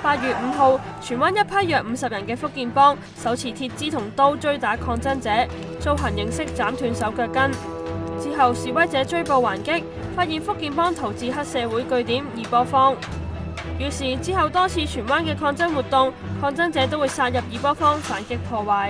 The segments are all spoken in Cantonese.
8月5號，荃灣一批約50人嘅福建幫手持鐵枝同刀追打抗爭者，遭行刑式斬斷手腳筋。之後示威者追捕還擊，發現福建幫逃至黑社會據點二波坊。於是之後多次荃灣嘅抗爭活動，抗爭者都會殺入二波坊反擊破壞。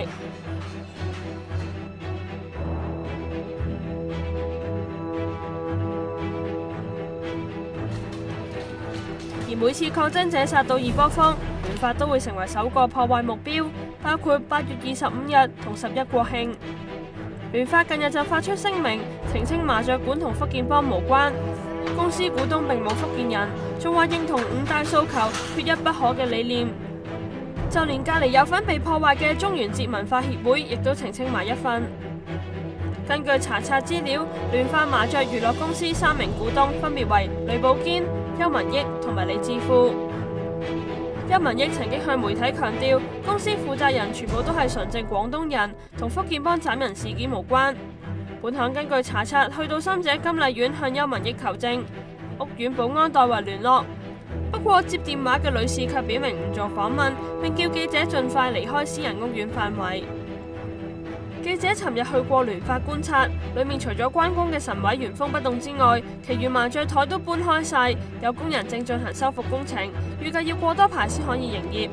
而每次抗爭者殺到二波坊，聯發都會成為首個破壞目標，包括8月25日同11國慶。聯發近日就發出聲明，澄清麻雀館同福建幫無關，公司股東並冇福建人，仲話認同5大訴求缺一不可嘅理念。就連隔離有份被破壞嘅中元節文化協會，亦都澄清埋一份。根據查冊資料，聯發麻雀娛樂公司3名股東分別為呂寶堅、邱文益同埋李志富。邱文益曾經向媒體強調，公司負責人全部都係純正廣東人，同福建幫斬人事件無關。本行根據查冊去到深井金麗苑向邱文益求證，屋苑保安代為聯絡。不過接電話嘅女士卻表明唔做訪問，並叫記者盡快離開私人屋苑範圍。記者尋日去過聯發觀察，裏面除咗關公嘅神位原封不動之外，其餘麻雀台都搬開晒，有工人正進行修復工程，預計要過多排先可以營業。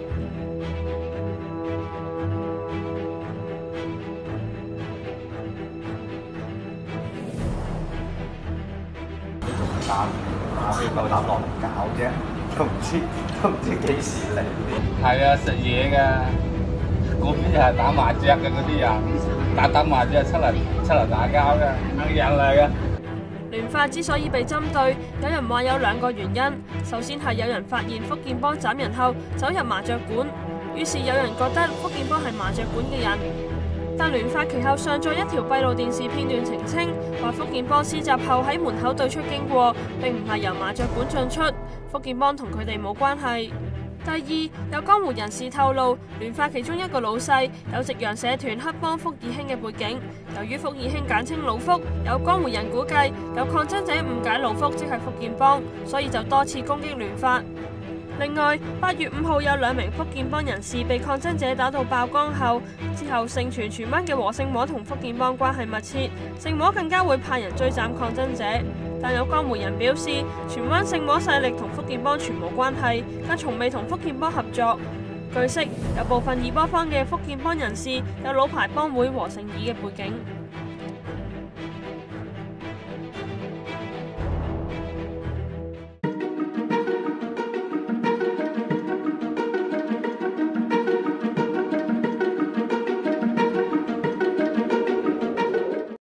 我哋夠膽落嚟搞啫，都唔知幾時嚟。 係啊，食嘢㗎，嗰邊就係打麻雀嘅嗰啲人。打麻雀出嚟打交嘅，係人嚟嘅。 聯發之所以被針對，有人話有2個原因。首先係有人發現福建幫斬人後走入麻雀館，於是有人覺得福建幫係麻雀館嘅人。但聯發其後上載一條閉路電視片段澄清，話福建幫施襲後喺門口對出經過，並唔係由麻雀館進出，福建幫同佢哋冇關係。第二，有江湖人士透露，聯發其中一個老細有夕陽社團黑幫福義興嘅背景。由於福義興簡稱老福，有江湖人估計有抗爭者誤解老福即係福建幫，所以就多次攻擊聯發。另外，8月5號有2名福建幫人士被抗爭者打到爆光後，之後盛傳荃灣嘅和勝摸同福建幫關係密切，勝摸更加會派人追斬抗爭者。但有江湖人表示，荃灣勝摸勢力同福建幫全無關係，但從未同福建幫合作。據悉，有部分二波坊嘅福建幫人士有老牌幫會和勝爾嘅背景。